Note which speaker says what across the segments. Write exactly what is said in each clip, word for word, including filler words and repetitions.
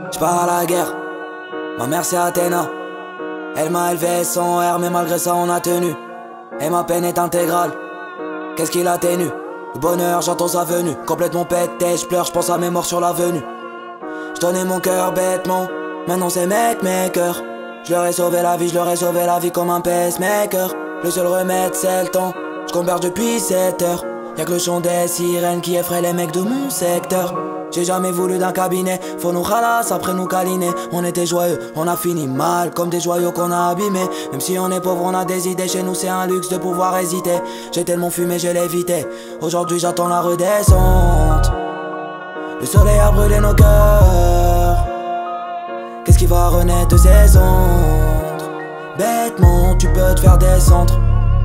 Speaker 1: J'pars à la guerre, ma mère c'est Athéna. Elle m'a élevé sans air, mais malgré ça on a tenu. Et ma peine est intégrale, qu'est-ce qu'il atténue? Le bonheur, j'entends sa venue. Complètement pété, j'pleure, j'pense à mes morts sur l'avenue. J'donnais mon cœur bêtement, maintenant c'est mec mes cœurs. J'leur ai sauvé la vie, j'leur ai sauvé la vie comme un pacemaker. Le seul remède c'est le temps, j'converge depuis sept heures. Y'a que le chant des sirènes qui effraie les mecs de mon secteur. J'ai jamais voulu d'un cabinet, faut nous ralasse après nous câliner. On était joyeux, on a fini mal, comme des joyaux qu'on a abîmés. Même si on est pauvre, on a des idées, chez nous c'est un luxe de pouvoir hésiter. J'ai tellement fumé, je l'ai évité, aujourd'hui j'attends la redescente. Le soleil a brûlé nos cœurs, qu'est-ce qui va renaître de ses cendres? Bêtement, tu peux te faire descendre.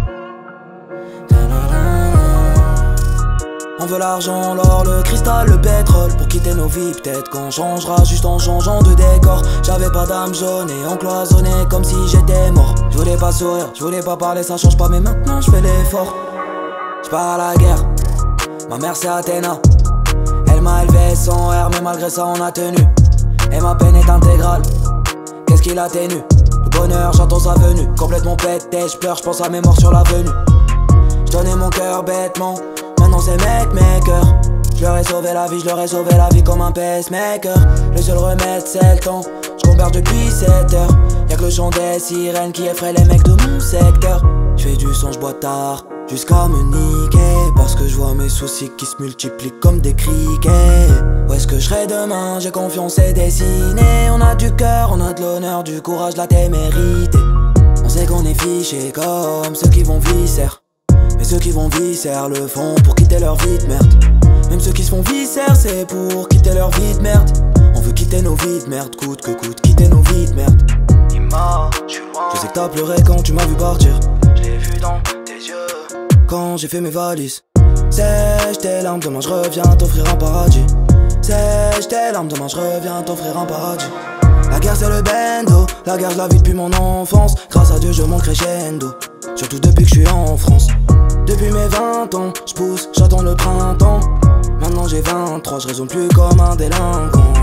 Speaker 1: On veut l'argent, l'or, le cristal, le pétrole pour quitter nos vies, peut-être qu'on changera juste en changeant de décor. J'avais pas d'âme jaune et on cloisonnait comme si j'étais mort. Je voulais pas sourire, je voulais pas parler, ça change pas mais maintenant je fais l'effort. J'pars à la guerre, ma mère c'est Athéna. Elle m'a élevé sans air mais malgré ça on a tenu. Et ma peine est intégrale, qu'est-ce qu'il atténue? Le bonheur, j'entends sa venue. Complètement pété, j'pleure, j'pense à mes morts sur l'avenue. J'donnais mon cœur bêtement, maintenant c'est mec mes cœurs. J'leur ai sauvé la vie, j'leur ai sauvé la vie comme un pacemaker. Le seul remède c'est le temps, j'converge depuis sept heures. Y'a que le chant des sirènes qui effraie les mecs de mon secteur. J'fais du son, j'bois tard, jusqu'à me niquer. Parce que j'vois mes soucis qui se multiplient comme des criquets. Où est-ce que je serai demain? J'ai confiance et dessiné. On a du cœur, on a de l'honneur, du courage, de la témérité. On sait qu'on est fichés comme ceux qui vont viscère. Mais ceux qui vont viscère le font pour quitter leur vie de merde. Même ceux qui se font viscère, c'est pour quitter leur vie de merde. On veut quitter nos vies de merde, coûte que coûte, quitter nos vies de merde. Ima, je suis loin. Je sais que t'as pleuré quand tu m'as vu partir. Je l'ai vu dans tes yeux quand j'ai fait mes valises. Sèche tes larmes, demain je reviens t'offrir un paradis. Sèche tes larmes, demain je reviens t'offrir un paradis. La guerre c'est le Bendo, la guerre je la vis depuis mon enfance. Grâce à Dieu je monte crescendo, surtout depuis que je suis en France. Depuis mes vingt ans, je pousse, j'attends le printemps. Maintenant j'ai vingt-trois, je raisonne plus comme un délinquant.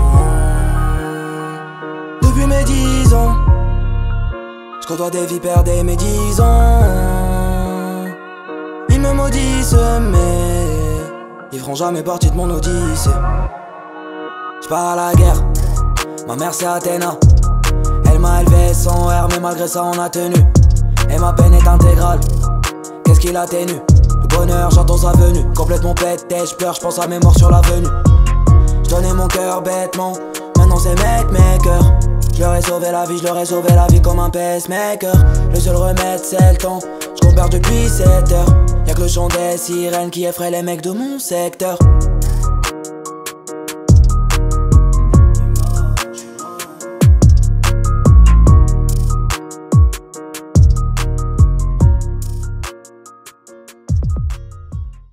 Speaker 1: Depuis mes dix ans, je côtoie des vipères dès mes dix ans. Ils me maudissent mais ils feront jamais partie de mon odyssée. J'pars à la guerre, ma mère c'est Athéna. Elle m'a élevé sans air mais malgré ça on a tenu. Et ma peine est intégrale, qu'est-ce qu'il atténue? Le bonheur, j'entends sa venue. Complètement pété, j'pleure, j'pense à mes morts sur l'avenue. J'donnais mon cœur bêtement, maintenant c'est mec mes cœurs. J'leur ai sauvé la vie, j'leur ai sauvé la vie comme un pacemaker. Le seul remède c'est le temps, j'converge depuis sept heures. Y'a que le chant des sirènes qui effraie les mecs de mon secteur.